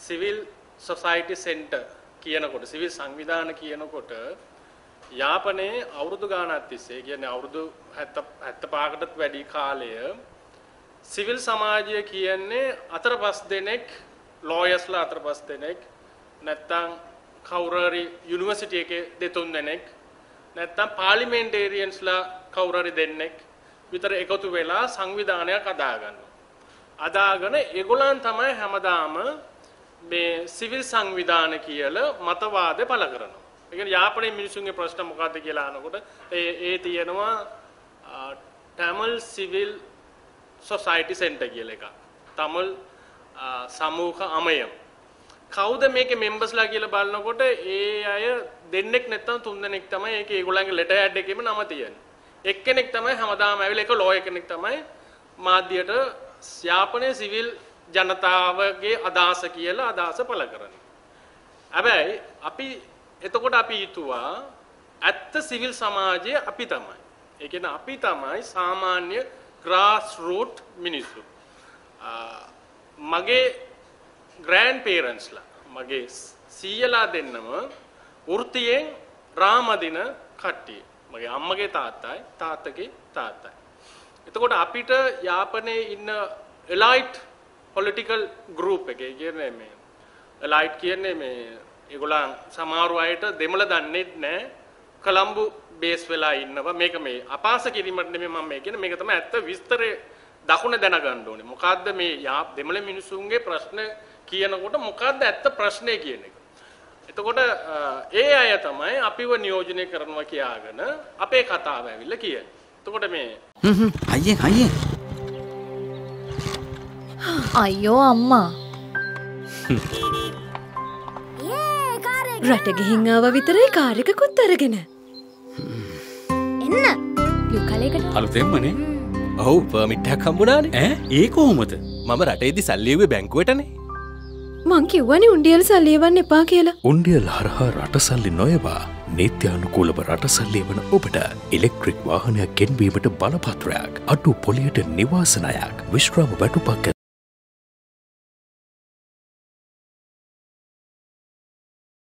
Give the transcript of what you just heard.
Civil society centre කියනකොට civil සංවිධාන කියනකොට යාපනයේ අවුරුදු ගානක් තිස්සේ කියන්නේ අවුරුදු 75කටත් වැඩි කාලය සිවිල් සමාජය කියන්නේ අතර පස් දෙනෙක් ලෝයර්ස්ලා අතර පස් දෙනෙක් නැත්තම් කවුරුහරි යුනිවර්සිටි එකේ දෙතුන් දෙනෙක් නැත්තම් පාර්ලිමේන්ටේරියන්ස්ලා කවුරුහරි දෙන්නෙක් විතර එකතු වෙලා සංවිධානයක් අදාගන්නවා. අදාගෙන ඒගොල්ලන් තමයි හැමදාම මේ සිවිල් සංවිධාන කියලා මතවාද පළ කරනවා. ඒ කියන්නේ යාපනයේ මිනිසුන්ගේ ප්‍රශ්න මොකක්ද කියලා අහනකොට ඒ තියෙනවා Tamil Civil Society Center කියලා එකක්. Tamil සමූහ අමයම්. කවුද මේකේ මෙම්බර්ස්ලා කියලා බලනකොට ඒ අය දෙන්නෙක් නැත්නම් තුන් දෙනෙක් තමයි ඒකේ ඒගොල්ලන්ගේ ලෙටර් ඇඩ් එකේම නම තියෙන්නේ. එක්කෙනෙක් තමයි හැමදාම ඇවිල්ලා ඒක ලෝයර් කෙනෙක් තමයි මාධ්‍යයට යාපනයේ සිවිල් ජනතාවගේ අදහස කියලා අදහස පළ කරන්නේ. හැබැයි එතකොට අපි හිතුවා ඇත්ත සිවිල් සමාජය අපි තමයි. ඒ කියන්නේ අපි තමයි සාමාන්‍ය grass root මිනිස්සු. මගේ ග්‍රෑන්ඩ් පේරන්ට්ස්ලා මගේ සීයලා දෙන්නම වෘත්තියෙන් රාමදින කට්ටිය. මගේ අම්මගේ තාත්තගේ තාත්තයි. එතකොට අපිට යාපනයේ ඉන්න එලයිට් පොලිටිකල් ගෲප් එකේ කියන්නේ මේ එලයිට් කියන්නේ මේ ඒගොල්ලන් සමහර අයට දෙමළ දන්නේ නැහැ. කොළඹ බේස් වෙලා ඉන්නවා. මේක මේ අපාස කිරීමට නෙමෙයි මම මේ කියන්නේ. මේක තමයි ඇත්ත විස්තරේ දකුණ දැනගන්න ඕනේ. මොකද්ද මේ දෙමළ මිනිසුන්ගේ ප්‍රශ්න කියනකොට මොකද්ද ඇත්ත ප්‍රශ්නේ කියන එක. එතකොට ඒ අය තමයි අපිව නියෝජනය කරනවා කියාගෙන අපේ කතාව ඇවිල්ලා කියන්නේ. එතකොට මේ අයියෝ අම්මා රට ගිහින් ආව විතරයි කාර් එකකුත් අරගෙන එන්න ලුකලේකට අලුතෙන්මනේ ඔව් පර්මිට් එකක් හම්බුණානේ ඒ කොහොමද මම රටේදී සල්ලි එව්වේ බැංකුවටනේ මං කිව්වනේ උණ්ඩියල් සල්ලි එවන්න එපා කියලා උණ්ඩියල් හරහා රට සල්ලි නොයවා නීත්‍යානුකූලව රට සල්ලි එවන ඔබට ඉලෙක්ට්‍රික් වාහනයක් ගෙන්වීමට බලපත්‍රයක් අඩු පොලියට නිවාස ණයක් විශ්‍රාම වැටුපක්